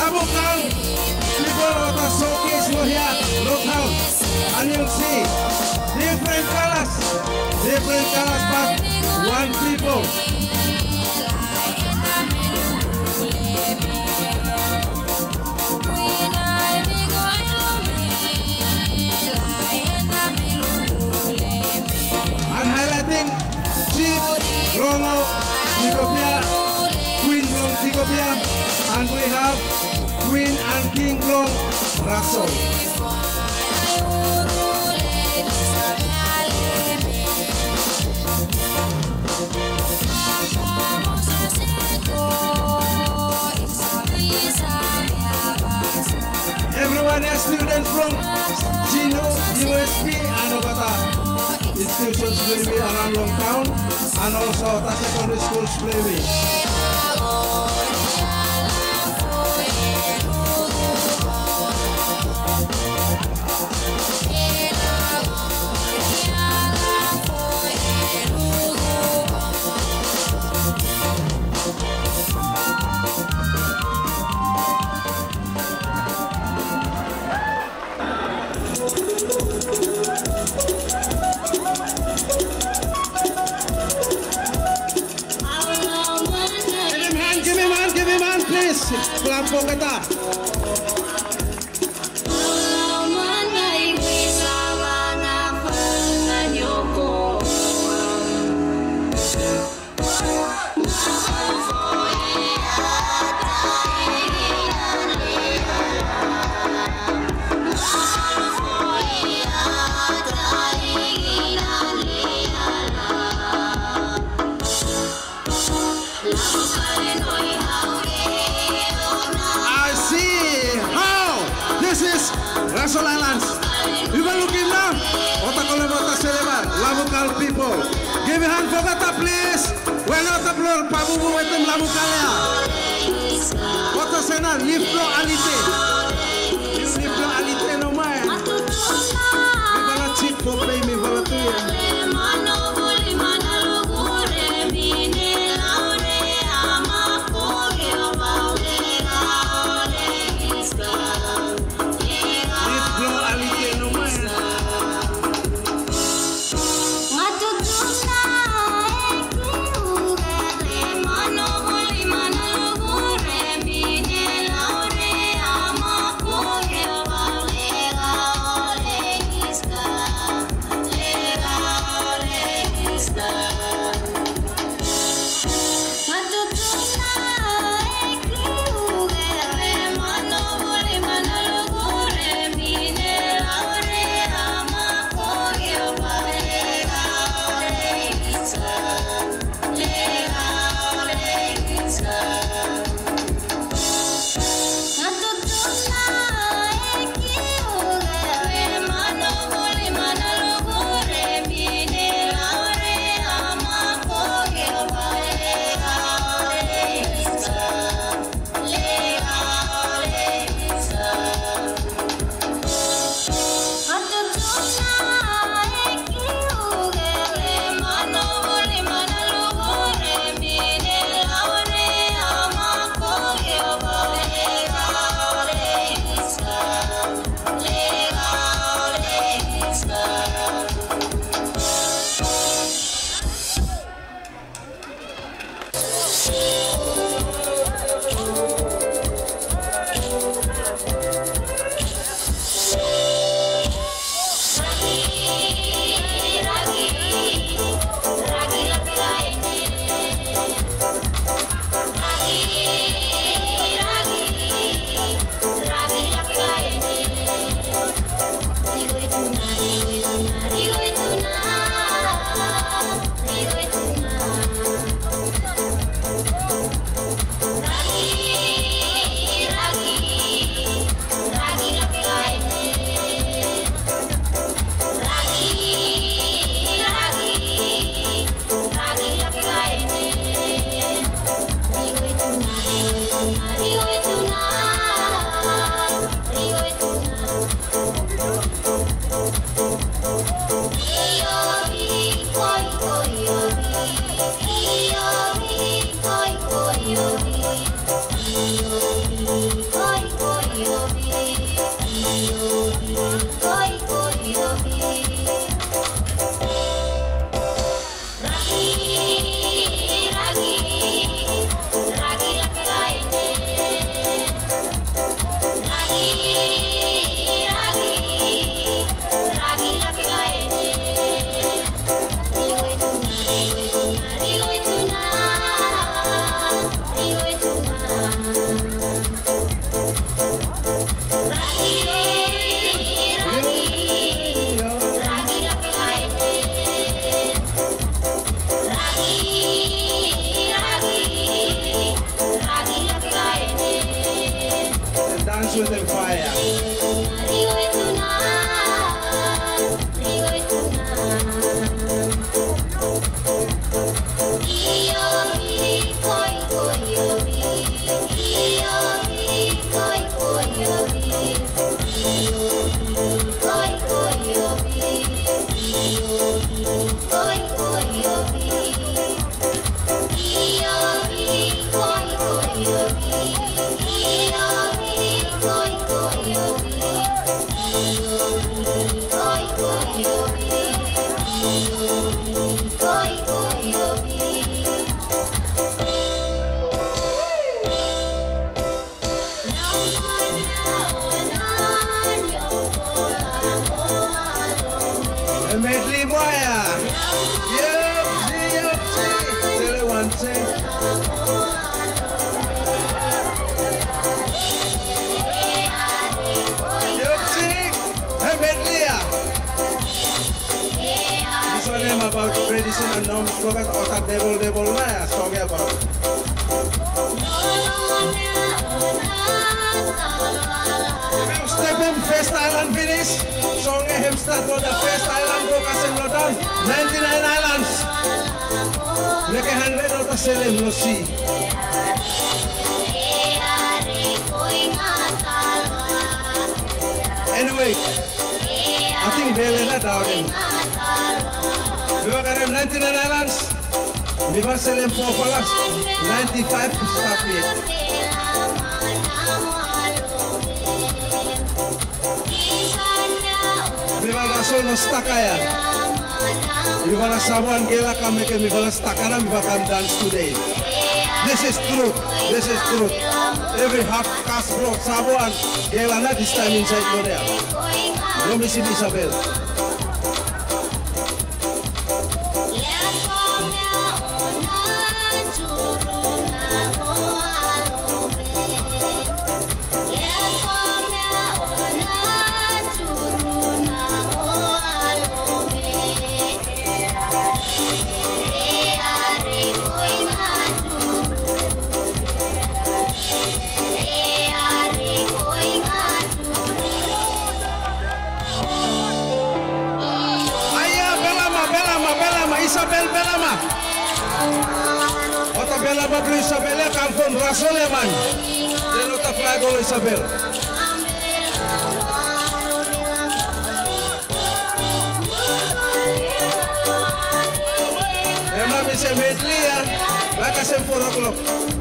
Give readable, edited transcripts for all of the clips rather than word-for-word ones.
Labukan people of the showcase were here local, and you'll see different colors but one people. And highlighting Chief Rongo Tigopia, Queen Long Tigopia, and we have Queen and King Long Russell. Everyone is students from Gino, USP, and Ogata institutions will be around Long Town, and also the secondary schools will be. Give him hand, please. Clap for kita. Russell Islands. You can look in now. Otakolebota Seleba, Lamukal people. Give a hand for Gata, please. We're not a blood, Pabu with them Lamukalea. Wata Sena, Niflo Alite. Niflo Alite no man. Ibala cheap for pay me volunteer. dance with them fire. Medley Boya. Yup, tell you one thing. Hey Medley. This one name about traditional norms, forget what a devil liar talking about. Step him First Island finish. Song him start for the First Island go kasem lo down. 99 islands. Leke 100 out of selling no see. Anyway, I think they'll let down him. We were going 99 islands. We were selling $4. 95 to start with. Mivala solo stakaya. Mivala someone gela kami ke mivala stakana mivala dance today. This is truth. This is truth. Every half cast block someone gela na this time inside Korea. No miss Isabel. Isabel Belama. Ota Belama beli Isabel ya kampung Rasoleman. Dan ota flag oleh Isabel. Emang bisa medley ya. Baka sem 4 o'clock.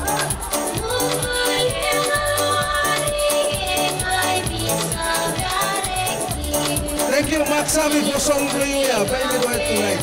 Thank you Maxami for song for you ya. Baby boy tonight.